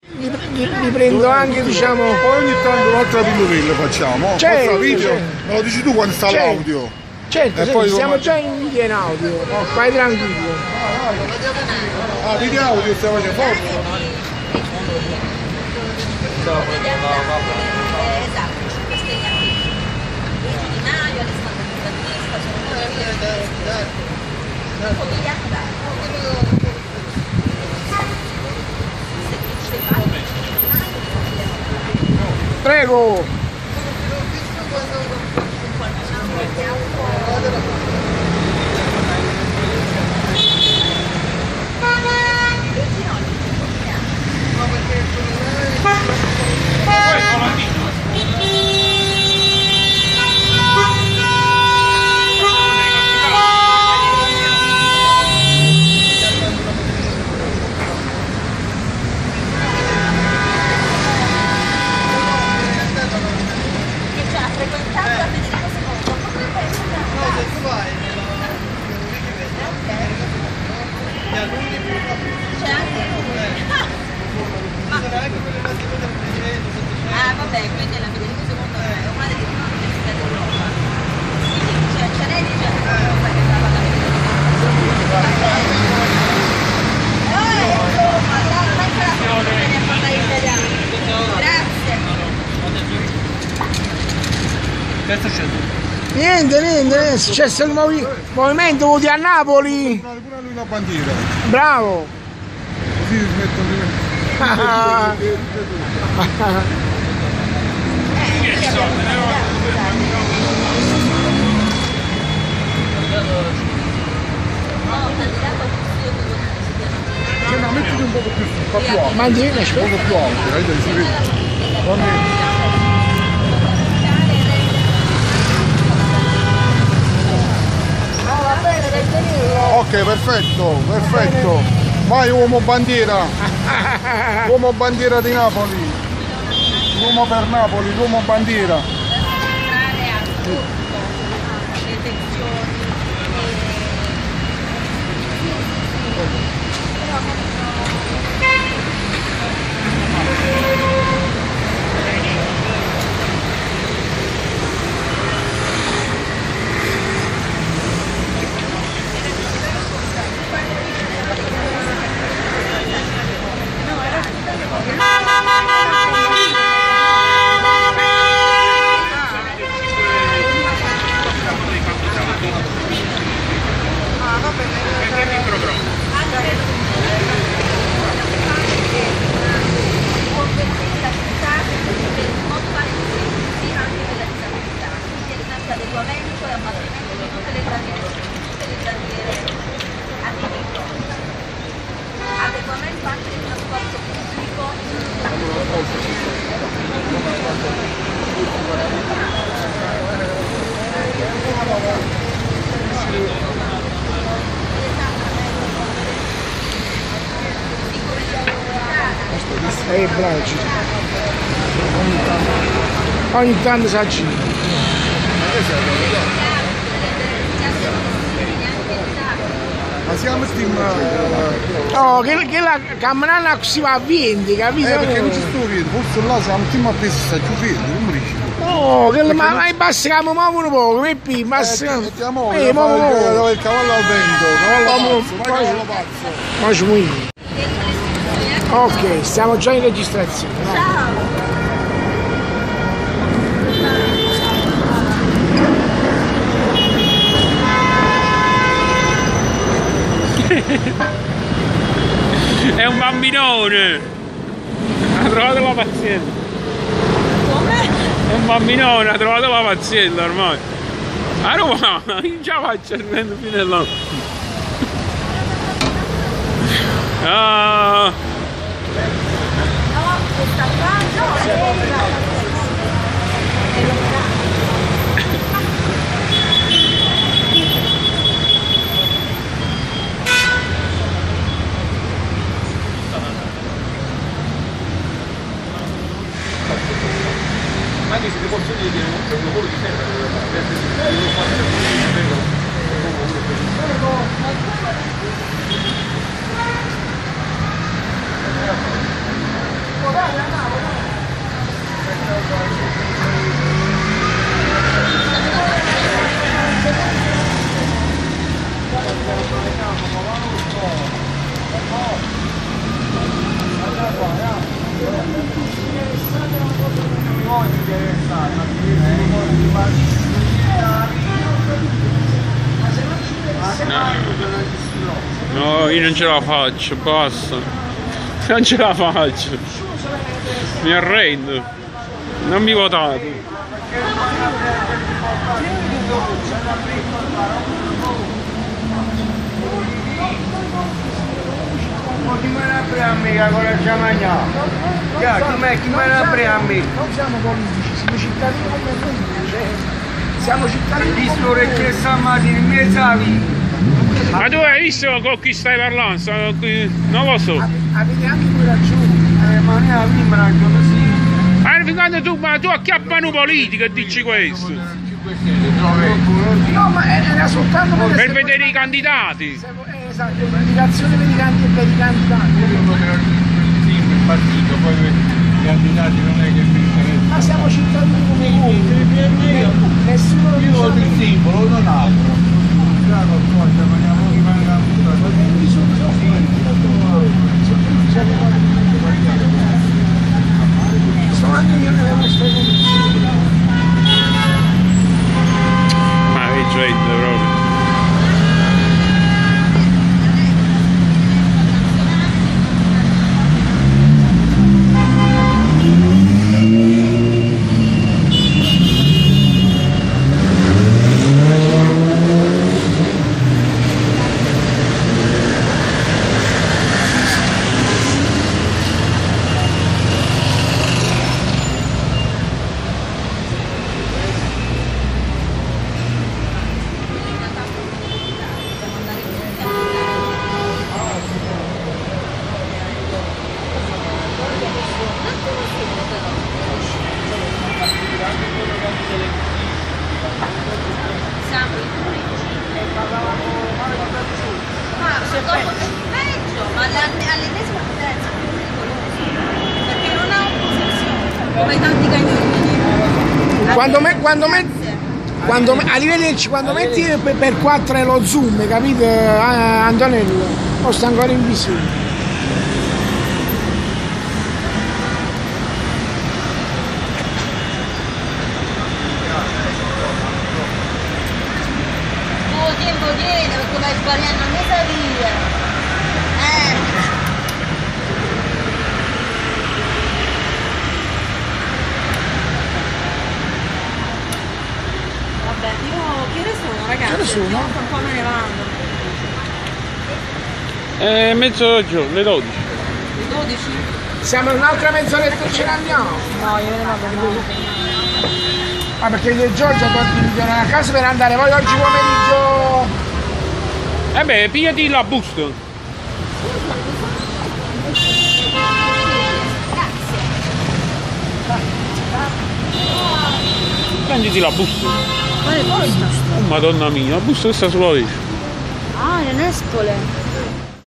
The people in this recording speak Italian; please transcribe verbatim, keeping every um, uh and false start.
Li, li, li prendo anche, diciamo. Poi ogni tanto un'altra pillolilla facciamo. Certo, Forza video, certo. me lo dici tu quando sta Certo. l'audio. Certo, E sì, poi siamo come- già in video e in audio. Vai tranquillo. Ah, video audio stiamo facendo forza. Esatto, cinque stelle a Luigi Di Maio, Alessandro Battista, sono famiglia Prego. che ci ha frequentato a Federico secondo, potrebbe essere c'è anche lui. Ma... ah vabbè, quindi la Federico secondo è una delle prime università d'Europa, quindi c'è Ciarelli e c'è Europa che stava alla grazie. Che succede? Niente, niente, niente, è successo il movi- movimento voti a Napoli. Pure lui una bandiera. Bravo. Così smettono di... Cioè, no, mettiti un po' più, un po' più alto. Mandiene, Un aspetta. po' più alto, dai, dai, si vede. Fammi- No, va bene, per finirlo. Ok, perfetto, perfetto. Vai uomo bandiera. Uomo bandiera di Napoli. L'uomo per Napoli, l'uomo bandiera. Entrare al gruppo, le tensioni adeguamento e abbattimento di tutte le barriere, tutte le barriere architettoniche. Adeguamento anche del trasporto pubblico. Eh, bravo, ci- ogni tanto, ogni tanto si aggira. Ma siamo stiamo... Oh, che, che la camminata si va a venti, capito? Eh, perché non ci sto vendo, forse là siamo stiamo appesi, sta giù vendo, come dici? Oh, che ma, ma i bassi che mi muovono poco, che pi, bassi. Eh, ti amo, Eh, ma dove il cavallo al vento, cavallo Vamo, pazzo, vai cavallo pazzo. ma ci muoio. Ok, stiamo già in registrazione. No? Ciao! È un bambinone! Ha trovato la pazienza! Come? È un bambinone, ha trovato la pazienza ormai! A Roma, non ce la faccio a prendere fino all'anno! Ah! No, questa qua no, è la Anche se ti posso dire che è un lavoro di sempre, non faccio No, io non ce la faccio, basta. Non ce la faccio. Mi arrendo. Non mi votate. Chi me ne apre a me che cosa ci mangiamo? Chi me ne apre a me? Non siamo politici, siamo cittadini come voi, cioè, siamo cittadini. Visto che stiamo in mezzo alla vita. Ma tu hai visto con chi stai parlando? Sto qui- Non lo so. Avete anche due ragioni. Eh, ma ne ha prima ragione, sì. Ma quando tu, ma tu acchiappano politico e dici questo? No, ma era soltanto per, Per vedere i candidati. Eh, esatto, l'indicazione per i candidati per i candidati. Il partito, poi i candidati non è che mi interessa. Ma siamo cittadini come voi. Nessuno lo Io ho il simbolo, non altro. sono anche io nelle nostre condizioni. Ma che gente proprio. Siamo in ma dopo peggio, ma all'ennesima potenza più pericolosa, perché non ha opposizione, come tanti cagnolini. Quando, me, quando, me, quando me, arrivederci, quando metti per, per quattro è lo zoom, capito ah, Antonello? O sta ancora in visione. Tiempo tiene perché vai sbagliando a mezza via. Eh. Vabbè, io che ore sono ragazzi? Che ore sono? Io un po' me ne vado. È mezzogiorno, le dodici. Le dodici? Siamo in un'altra mezz'oretta e ce ne andiamo. No, io me ne vado. Ah, perché io e Giorgia torniamo a casa per andare poi oggi pomeriggio. Eh beh, pigliati la busta. Prenditi la busta. Quale posta? Oh, Madonna mia, la busta sta sulla destra. Ah, in Nespole.